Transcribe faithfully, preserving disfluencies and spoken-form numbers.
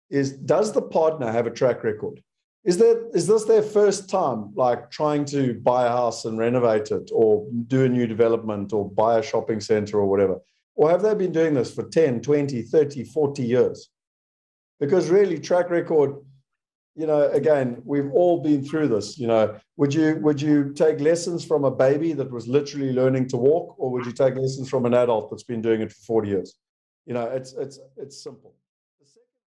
is, does the partner have a track record? Is that, is this their first time, like trying to buy a house and renovate it, or do a new development, or buy a shopping center or whatever? Or have they been doing this for ten, twenty, thirty, forty years? Because really, track record, you know, again, we've all been through this. You know, would you would you take lessons from a baby that was literally learning to walk, or would you take lessons from an adult that's been doing it for forty years? You know, it's it's it's simple.